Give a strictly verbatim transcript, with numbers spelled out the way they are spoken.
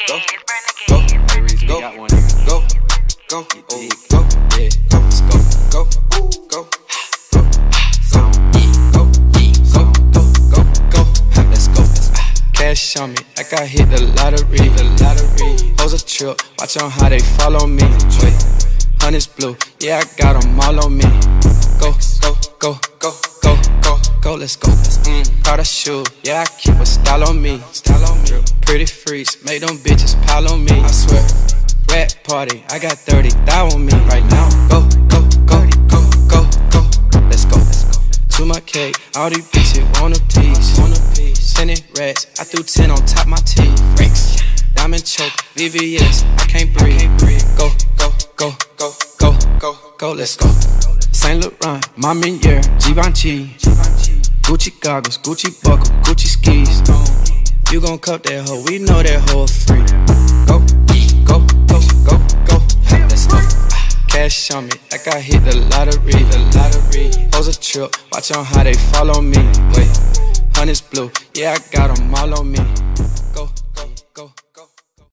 go, go, go, go, go, oh, go, yeah, go, let's go, go, go, go, go, go, go, go, go, let's go. Cash on me, like I hit the lottery, the lottery. Hoes a trip, watch on how they follow me. Wait, honey's blue, yeah, I got them all on me. Go, go, go, go, go, go, go, let's go. Mm, got a shoe, yeah, I keep a style on me. Style on me. Pretty freaks, make them bitches pile on me. I swear, rat party, I got thirty thou on me right now. Go, go, go, go, go, go, let's go. To my cake, all these bitches want a piece. Want a piece. Ten rats, I threw ten on top my teeth. Diamond choke, V V S, I can't breathe. Go, go, go, go, go, go, go, let's go. Saint Laurent, Mamiere, Givenchy, Gucci goggles, Gucci buckle, Gucci skis. You gon' cut that hoe, we know that hoe free. Go, go, go, go, go, let's go. Cash on me, like I hit the lottery, the lottery. Hoes a trip, watch on how they follow me. Wait, honey's blue, yeah, I got them all on me.